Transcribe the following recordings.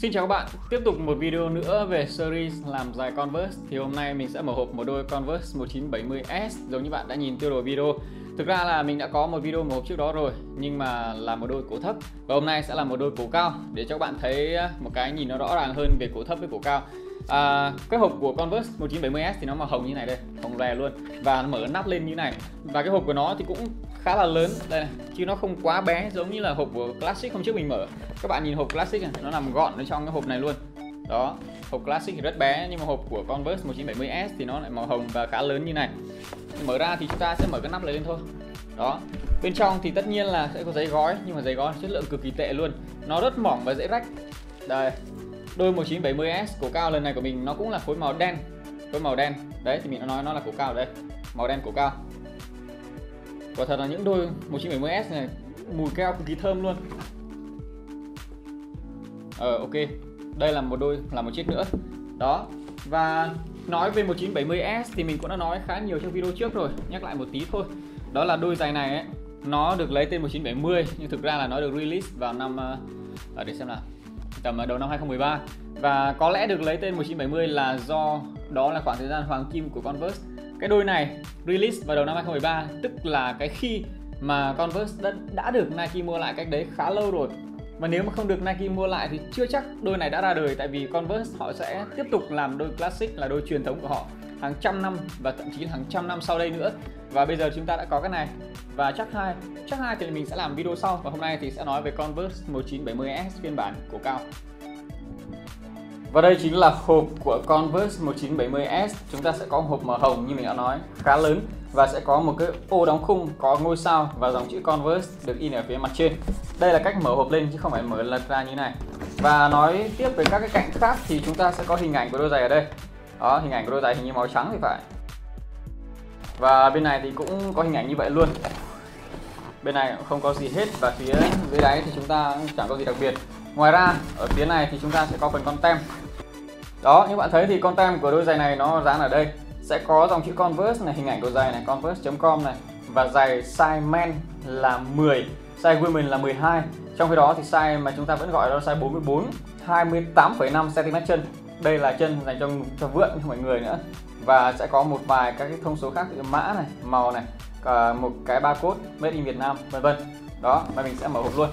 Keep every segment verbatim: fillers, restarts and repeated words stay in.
Xin chào các bạn, tiếp tục một video nữa về series làm giày Converse. Thì hôm nay mình sẽ mở hộp một đôi Converse một chín bảy mươi S giống như bạn đã nhìn tiêu đề video. Thực ra là mình đã có một video mở hộp trước đó rồi, nhưng mà là một đôi cổ thấp. Và hôm nay sẽ là một đôi cổ cao để cho các bạn thấy một cái nhìn nó rõ ràng hơn về cổ thấp với cổ cao. À, cái hộp của Converse một chín bảy mươi S thì nó màu hồng như này đây, hồng lòe luôn. Và nó mở nắp lên như này. Và cái hộp của nó thì cũng khá là lớn đây này, chứ nó không quá bé giống như là hộp của Classic hôm trước mình mở. Các bạn nhìn hộp Classic này, nó nằm gọn ở trong cái hộp này luôn. Đó, hộp Classic thì rất bé, nhưng mà hộp của Converse một chín bảy mươi S thì nó lại màu hồng và khá lớn như này. Mở ra thì chúng ta sẽ mở cái nắp lên thôi. Đó, bên trong thì tất nhiên là sẽ có giấy gói, nhưng mà giấy gói chất lượng cực kỳ tệ luôn. Nó rất mỏng và dễ rách. Đây, đôi một chín bảy mươi S cổ cao lần này của mình nó cũng là phối màu đen. Phối màu đen, đấy thì mình đã nói nó là cổ cao ở đây. Màu đen cổ cao. Quả thật là những đôi một chín bảy mươi S này mùi keo cực kỳ thơm luôn. Ờ ok, đây là một đôi, là một chiếc nữa. Đó, và nói về một chín bảy mươi S thì mình cũng đã nói khá nhiều trong video trước rồi, nhắc lại một tí thôi. Đó là đôi giày này ấy, nó được lấy tên một chín bảy mươi, nhưng thực ra là nó được release vào năm uh, để xem nào, tầm đầu năm hai không một ba. Và có lẽ được lấy tên một chín bảy mươi là do đó là khoảng thời gian hoàng kim của Converse. Cái đôi này release vào đầu năm hai không một ba, tức là cái khi mà Converse đã, đã được Nike mua lại cách đấy khá lâu rồi. Mà nếu mà không được Nike mua lại thì chưa chắc đôi này đã ra đời, tại vì Converse họ sẽ tiếp tục làm đôi classic là đôi truyền thống của họ hàng trăm năm và thậm chí hàng trăm năm sau đây nữa. Và bây giờ chúng ta đã có cái này. Và chắc hai, chắc hai thì mình sẽ làm video sau, và hôm nay thì sẽ nói về Converse một chín bảy mươi S phiên bản cổ cao. Và đây chính là hộp của Converse một chín bảy mươi S. Chúng ta sẽ có một hộp màu hồng như mình đã nói, khá lớn. Và sẽ có một cái ô đóng khung có ngôi sao và dòng chữ Converse được in ở phía mặt trên. Đây là cách mở hộp lên chứ không phải mở lật ra như này. Và nói tiếp về các cái cạnh khác thì chúng ta sẽ có hình ảnh của đôi giày ở đây. Đó, hình ảnh của đôi giày hình như màu trắng thì phải. Và bên này thì cũng có hình ảnh như vậy luôn. Bên này cũng không có gì hết, và phía dưới đáy thì chúng ta chẳng có gì đặc biệt. Ngoài ra ở phía này thì chúng ta sẽ có phần con tem. Đó, như bạn thấy thì con tem của đôi giày này nó dán ở đây. Sẽ có dòng chữ Converse này, hình ảnh đôi giày này, converse chấm com này. Và giày size men là mười, size women là mười hai. Trong khi đó thì size mà chúng ta vẫn gọi đó là size bốn mươi bốn, hai mươi tám phẩy năm xăng ti mét chân. Đây là chân dành cho, cho vượn, không phải người nữa. Và sẽ có một vài các cái thông số khác, mã này, màu này, cả một cái barcode made in Việt Nam, vân vân. Đó, và mình sẽ mở hộp luôn.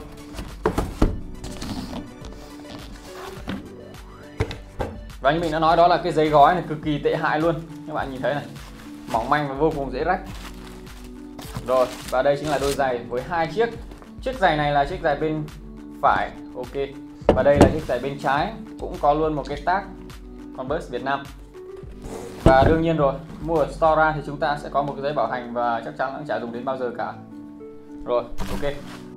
Và như mình đã nói, đó là cái giấy gói này cực kỳ tệ hại luôn. Các bạn nhìn thấy này, mỏng manh và vô cùng dễ rách. Rồi, và đây chính là đôi giày với hai chiếc. Chiếc giày này là chiếc giày bên phải, ok. Và đây là chiếc giày bên trái, cũng có luôn một cái tag Converse Việt Nam. Và đương nhiên rồi, mua ở store ra thì chúng ta sẽ có một cái giấy bảo hành và chắc chắn cũng chả dùng đến bao giờ cả. Rồi, ok.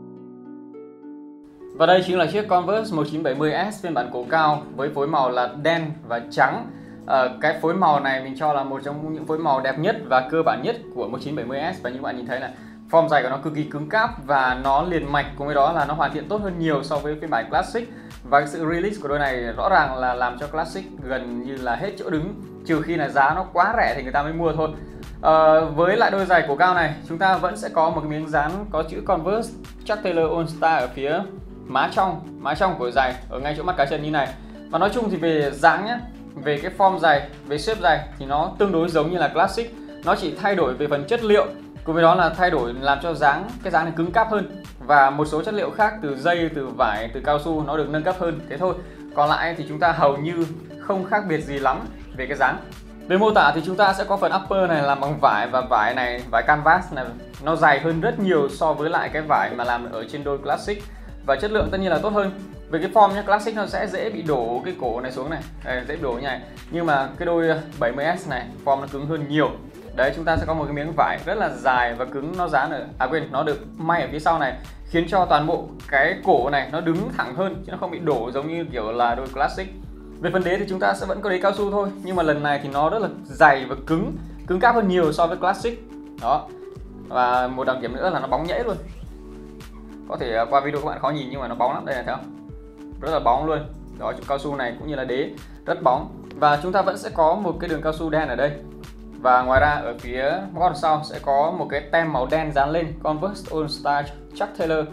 Và đây chính là chiếc Converse một chín bảy mươi S phiên bản cổ cao với phối màu là đen và trắng. À, cái phối màu này mình cho là một trong những phối màu đẹp nhất và cơ bản nhất của một chín bảy mươi S. Và như bạn nhìn thấy này, form giày của nó cực kỳ cứng cáp và nó liền mạch, cùng với đó là nó hoàn thiện tốt hơn nhiều so với phiên bản Classic. Và cái sự release của đôi này rõ ràng là làm cho Classic gần như là hết chỗ đứng, trừ khi là giá nó quá rẻ thì người ta mới mua thôi. À, với lại đôi giày cổ cao này, chúng ta vẫn sẽ có một cái miếng dán có chữ Converse Chuck Taylor All Star ở phía má trong, má trong của giày, ở ngay chỗ mắt cá chân như này. Và nói chung thì về dáng nhé, về cái form giày, về shape giày thì nó tương đối giống như là Classic. Nó chỉ thay đổi về phần chất liệu, cùng với đó là thay đổi làm cho dáng, cái dáng này cứng cáp hơn. Và một số chất liệu khác từ dây, từ vải, từ cao su nó được nâng cấp hơn, thế thôi. Còn lại thì chúng ta hầu như không khác biệt gì lắm về cái dáng. Về mô tả thì chúng ta sẽ có phần upper này làm bằng vải, và vải này, vải canvas này, nó dày hơn rất nhiều so với lại cái vải mà làm ở trên đôi Classic. Và chất lượng tất nhiên là tốt hơn. Về cái form nhé, Classic nó sẽ dễ bị đổ cái cổ này xuống này, đây, dễ bị đổ như này. Nhưng mà cái đôi bảy mươi S này, form nó cứng hơn nhiều. Đấy, chúng ta sẽ có một cái miếng vải rất là dài và cứng, nó dán ở, à quên, nó được may ở phía sau này, khiến cho toàn bộ cái cổ này nó đứng thẳng hơn, chứ nó không bị đổ giống như kiểu là đôi Classic. Về phần đế thì chúng ta sẽ vẫn có đế cao su thôi, nhưng mà lần này thì nó rất là dày và cứng, cứng cáp hơn nhiều so với Classic. Đó. Và một đặc điểm nữa là nó bóng nhễ luôn. Có thể qua video các bạn khó nhìn nhưng mà nó bóng lắm, đây này, thấy không? Rất là bóng luôn. Đó, chỗ cao su này cũng như là đế rất bóng. Và chúng ta vẫn sẽ có một cái đường cao su đen ở đây. Và ngoài ra ở phía gót sau sẽ có một cái tem màu đen dán lên Converse All Star Chuck Taylor.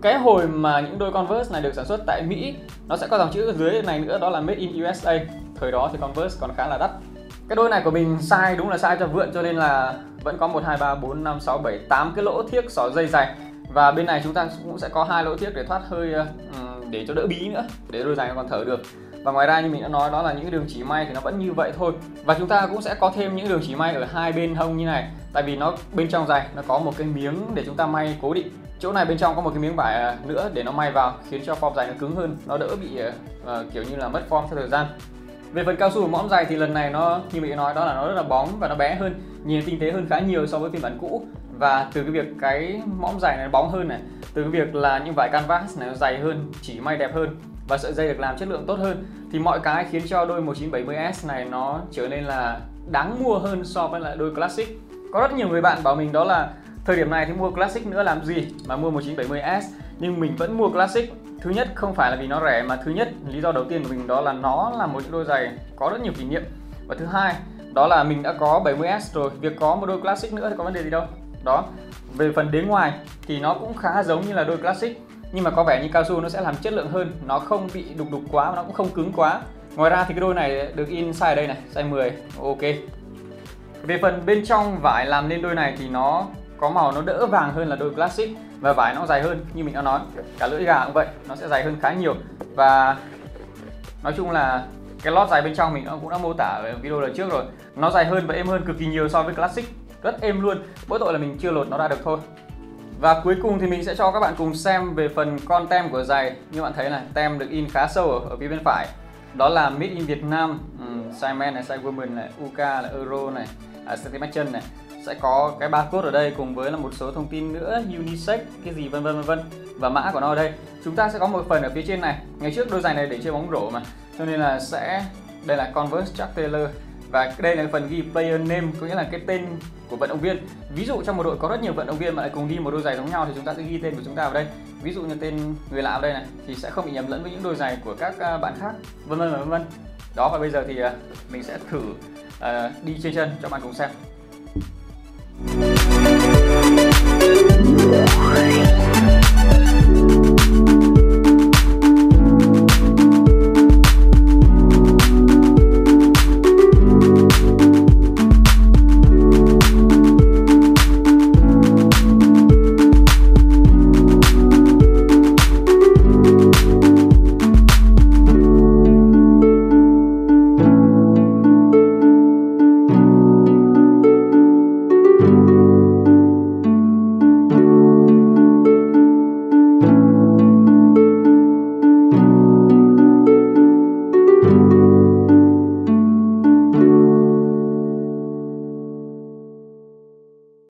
cái hồi mà những đôi Converse này được sản xuất tại Mỹ, nó sẽ có dòng chữ ở dưới này nữa, đó là Made in u ét a. Thời đó thì Converse còn khá là đắt. Cái đôi này của mình size đúng là size cho vượn, cho nên là vẫn có một, hai, ba, bốn, năm, sáu, bảy, tám cái lỗ thiếc xỏ dây dày. Và bên này chúng ta cũng sẽ có hai lỗ thiếc để thoát hơi, để cho đỡ bí nữa, để đôi giày nó còn thở được. Và ngoài ra như mình đã nói, đó là những đường chỉ may thì nó vẫn như vậy thôi. Và chúng ta cũng sẽ có thêm những đường chỉ may ở hai bên hông như này. Tại vì nó bên trong giày nó có một cái miếng để chúng ta may cố định. Chỗ này bên trong có một cái miếng vải nữa để nó may vào, khiến cho form giày nó cứng hơn, nó đỡ bị uh, kiểu như là mất form theo thời gian. Về phần cao su của mõm giày thì lần này nó, như mình nói, đó là nó rất là bóng và nó bé hơn, nhìn tinh tế hơn khá nhiều so với phiên bản cũ. Và từ cái việc cái mõm giày này nó bóng hơn này, từ cái việc là những vải canvas này nó dày hơn, chỉ may đẹp hơn, và sợi dây được làm chất lượng tốt hơn, thì mọi cái khiến cho đôi một chín bảy mươi S này nó trở nên là đáng mua hơn so với lại đôi Classic. Có rất nhiều người bạn bảo mình đó là thời điểm này thì mua Classic nữa làm gì mà mua một chín bảy mươi S, nhưng mình vẫn mua Classic. Thứ nhất không phải là vì nó rẻ, mà thứ nhất, lý do đầu tiên của mình đó là nó là một đôi giày có rất nhiều kỷ niệm. Và thứ hai, đó là mình đã có bảy mươi S rồi, việc có một đôi Classic nữa thì có vấn đề gì đâu. Đó, về phần đế ngoài thì nó cũng khá giống như là đôi Classic, nhưng mà có vẻ như cao su nó sẽ làm chất lượng hơn, nó không bị đục đục quá và nó cũng không cứng quá. Ngoài ra thì cái đôi này được in size ở đây này, size mười, ok. Về phần bên trong vải làm nên đôi này thì nó có màu nó đỡ vàng hơn là đôi Classic, và vải nó dài hơn như mình đã nói, cả lưỡi gà cũng vậy, nó sẽ dài hơn khá nhiều. Và nói chung là cái lót dài bên trong mình cũng đã mô tả ở video lần trước rồi, nó dài hơn và êm hơn cực kỳ nhiều so với Classic, rất êm luôn, mỗi tội là mình chưa lột nó ra được thôi. Và cuối cùng thì mình sẽ cho các bạn cùng xem về phần con tem của giày. Như bạn thấy này, tem được in khá sâu ở, ở phía bên phải, đó là Made in Việt Nam, um, size men này, size women này, u ca là euro này, à, centimeter này, sẽ có cái barcode ở đây cùng với là một số thông tin nữa, unisex cái gì vân vân vân vân, và mã của nó ở đây. Chúng ta sẽ có một phần ở phía trên này. Ngày trước đôi giày này để chơi bóng rổ mà, cho nên là sẽ đây là Converse Chuck Taylor, và đây là phần ghi player name, có nghĩa là cái tên của vận động viên. Ví dụ trong một đội có rất nhiều vận động viên mà lại cùng đi một đôi giày giống nhau thì chúng ta sẽ ghi tên của chúng ta vào đây. Ví dụ như tên người lạ ở đây này thì sẽ không bị nhầm lẫn với những đôi giày của các bạn khác, vân vân vân vân. Đó, và bây giờ thì mình sẽ thử uh, đi chơi chân cho bạn cùng xem.